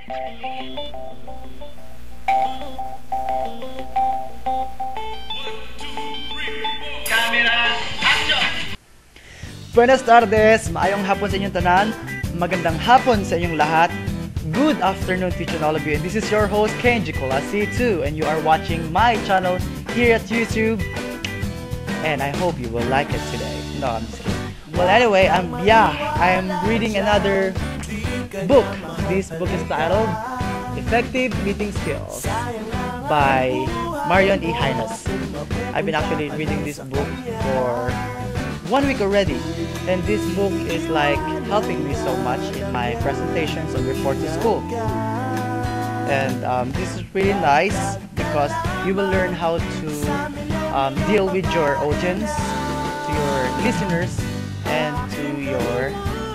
Buenas tardes! Maayong hapon sa inyong tanan. Magandang hapon sa inyong lahat. Good afternoon to each and all of you. And this is your host, Kenji Kolasi2. And you are watching my channel here at YouTube. And I hope you will like it today. No, I'm just kidding. Well, anyway, I am reading another book. This book is titled Effective Meeting Skills by Marion E. Hines. I've been actually reading this book for 1 week already, and this book is like helping me so much in my presentations and report to school. And this is really nice because you will learn how to deal with your audience, to your listeners, and to your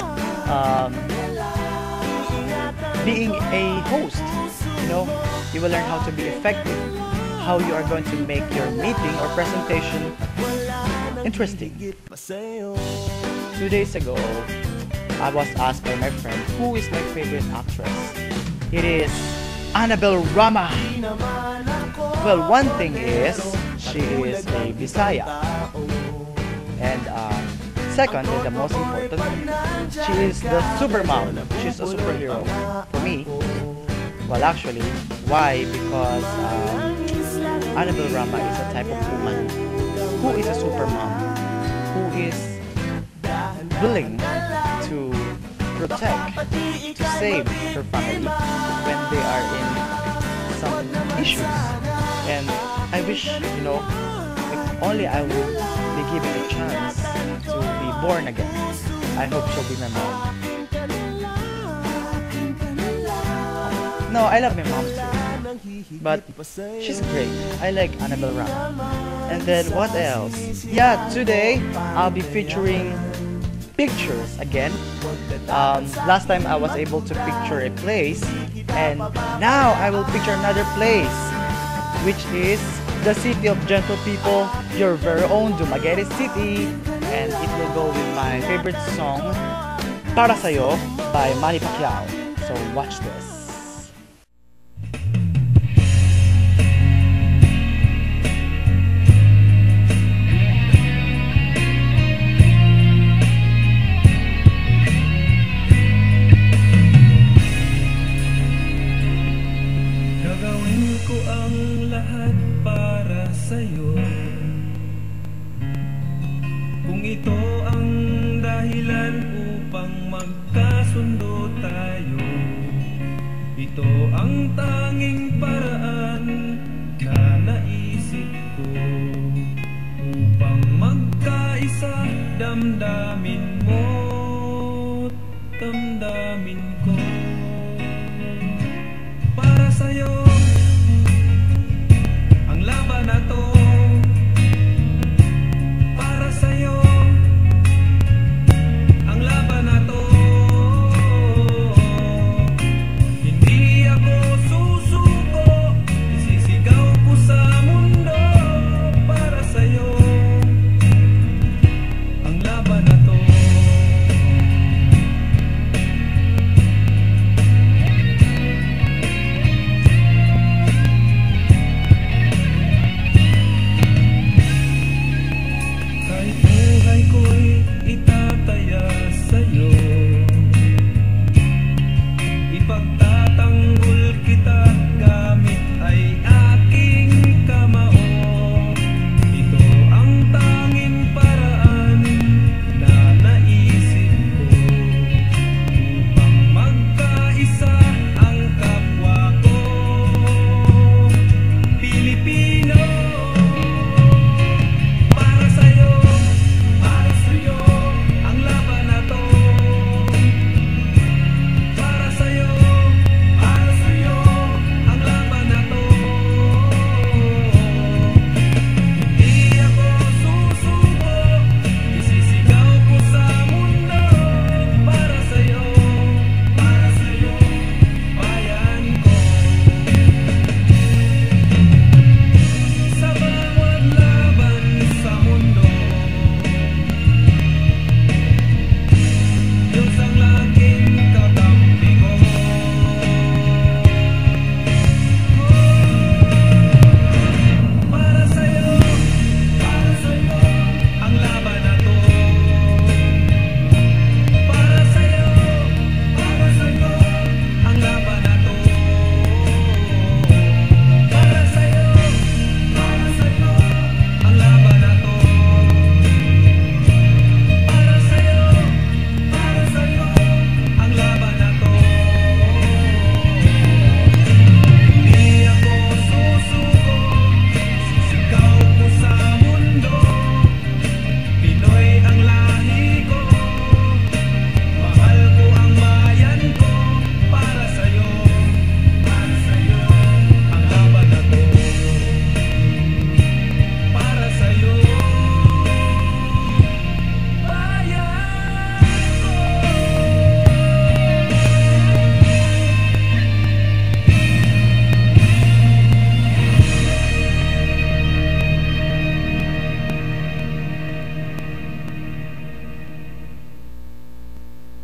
being a host. You know, you will learn how to be effective, how you are going to make your meeting or presentation interesting. 2 days ago, I was asked by my friend who is my favorite actress. It is Anabelle Rama. Well, one thing is she is a Bisaya, and second, and the most important, she is the super mom. She's a superhero for me. Well, actually, why? Because Anabelle Rama is a type of woman who is a super mom, who is willing to protect, to save her family when they are in some issues. And I wish, you know, if only I would be given a chance to be born again. I hope she'll be my mom. No, I love my mom too, but she's great. I like Anabelle Rama. And then what else? Yeah, today I'll be featuring pictures again. Last time I was able to picture a place, and now I will picture another place, which is the city of gentle people, your very own Dumguete City. And it will go with my favorite song, Para Sayo by Money Pacquiao. So watch this. Kung ito ang dahilan upang magkasundo tayo, ito ang tanging paraan na naisip ko upang magkaisa, damdamin mo, damdamin ko. Para sa'yo ang laban na to. Ipagtatanggol kita